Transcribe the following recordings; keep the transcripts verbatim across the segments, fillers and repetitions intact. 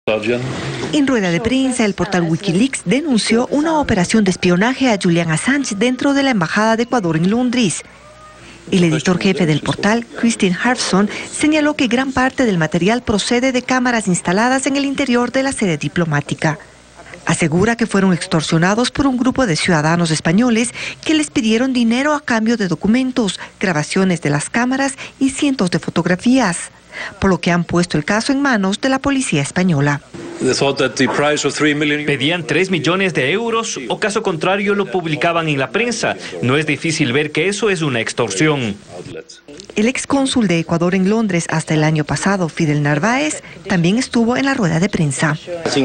En rueda de prensa, el portal Wikileaks denunció una operación de espionaje a Julian Assange dentro de la Embajada de Ecuador en Londres. El editor jefe del portal, Christine Harfson, señaló que gran parte del material procede de cámaras instaladas en el interior de la sede diplomática. Asegura que fueron extorsionados por un grupo de ciudadanos españoles que les pidieron dinero a cambio de documentos, grabaciones de las cámaras y cientos de fotografías, por lo que han puesto el caso en manos de la policía española. Pedían tres millones de euros o caso contrario lo publicaban en la prensa. No es difícil ver que eso es una extorsión. El excónsul de Ecuador en Londres hasta el año pasado, Fidel Narváez, también estuvo en la rueda de prensa.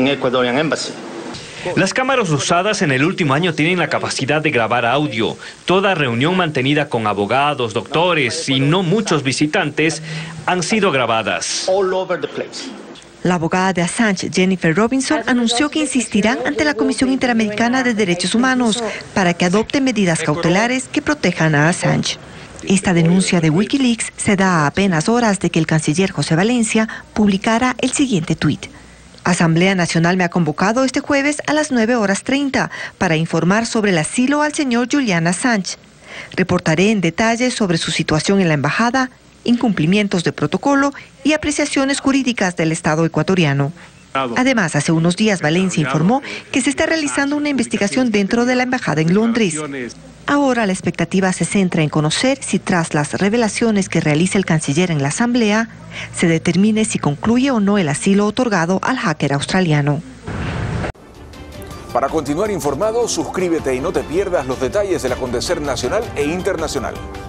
Las cámaras usadas en el último año tienen la capacidad de grabar audio. Toda reunión mantenida con abogados, doctores y no muchos visitantes han sido grabadas. La abogada de Assange, Jennifer Robinson, anunció que insistirán ante la Comisión Interamericana de Derechos Humanos para que adopte medidas cautelares que protejan a Assange. Esta denuncia de Wikileaks se da a apenas horas de que el canciller José Valencia publicara el siguiente tuit. Asamblea Nacional me ha convocado este jueves a las nueve horas treinta para informar sobre el asilo al señor Julian Assange. Reportaré en detalle sobre su situación en la embajada, incumplimientos de protocolo y apreciaciones jurídicas del Estado ecuatoriano. Además, hace unos días Valencia informó que se está realizando una investigación dentro de la embajada en Londres. Ahora la expectativa se centra en conocer si tras las revelaciones que realice el canciller en la Asamblea, se determine si concluye o no el asilo otorgado al hacker australiano. Para continuar informado, suscríbete y no te pierdas los detalles del acontecer nacional e internacional.